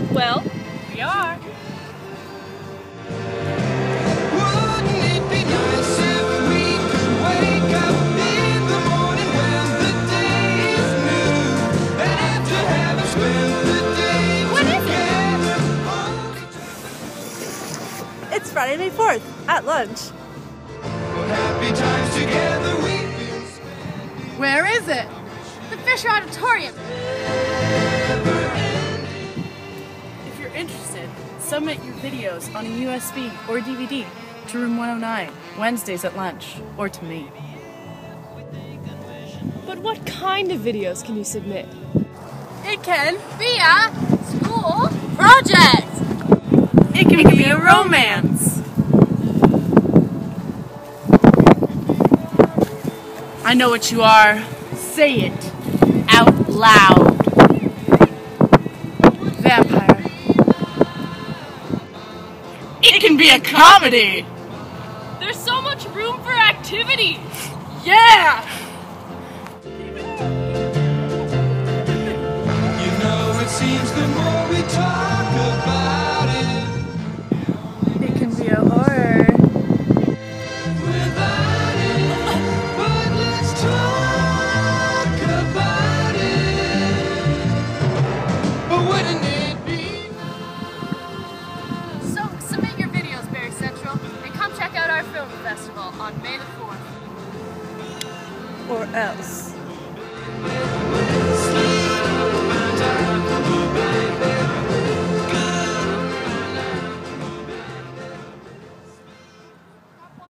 Well, we are. Wouldn't it be nice if we could wake up in the morning when the day is new, and after having spent the day together? It's Friday, May 4th, at lunch. Happy times together we've been spending. Where is it? The Fisher Auditorium. If you're interested, submit your videos on a USB or DVD to room 109, Wednesdays at lunch, or to me. But what kind of videos can you submit? It can be a school project. It can be a romance. I know what you are. Say it out loud. Vampire. It can be a comedy. There's so much room for activity. Yeah! You know, it seems the more we talk about it, It can be a horror. without it. But let's talk about it. But wouldn't it be? So submit your videos, Barrie Central, and come check out our film festival on May the 4th. Or else. Yeah.